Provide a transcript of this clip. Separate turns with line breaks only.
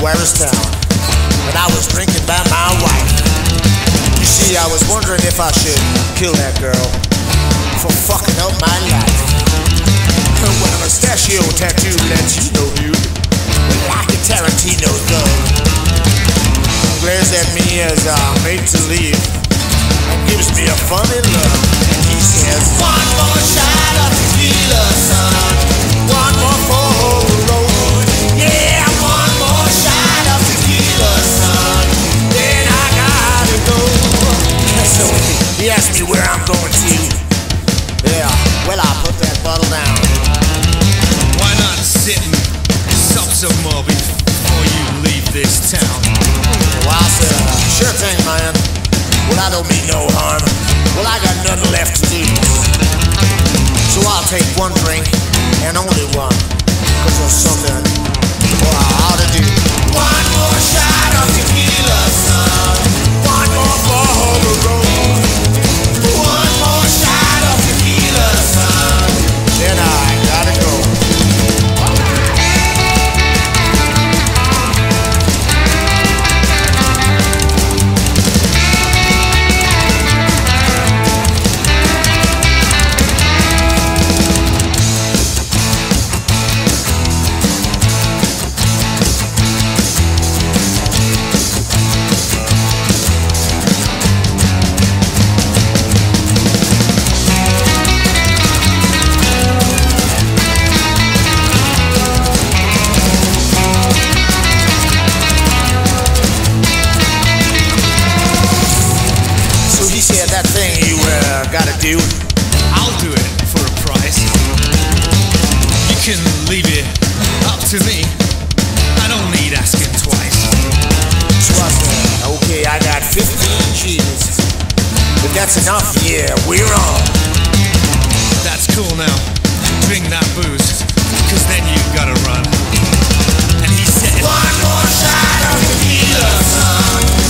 Where's town? And I was drinking by my wife. You see, I was wondering if I should kill that girl for fucking up my life. Well, a mustachio tattoo lets you know, dude, like a Tarantino gun. Glares at me as I'm made to leave and gives me a funny look. And he says, one more shot of tequila, son. One more for the road. Yeah, one more shot of tequila, son. Then I gotta go. So he asked me where I'm going to. Yeah, well, I put that bottle down.
Why not sit and sup some more before you leave this town?
Well, I said, sure thing, man. Well, I don't mean no harm. Well, I got nothing left to do. So I'll take one drink, and only one, 'cause there's something, well, I ought to do. One more shot of tequila, son. One more for the road. One more shot of tequila, son. Then I gotta go. That thing you gotta do,
I'll do it for a price. You can leave it up to me. I don't need asking twice.
So I said, okay, I got 15 cheers. If that's enough, yeah, we're on.
That's cool now. Drink that booze, 'cause then you gotta run. And he said,
one more shot of tequila, son.